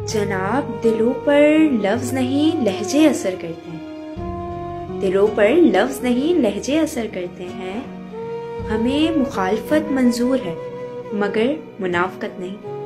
जनाब, दिलों पर लफ्ज़ नहीं लहजे असर करते हैं। दिलों पर लफ्ज़ नहीं लहजे असर करते हैं। हमें मुखालफत मंजूर है मगर मुनाफकत नहीं।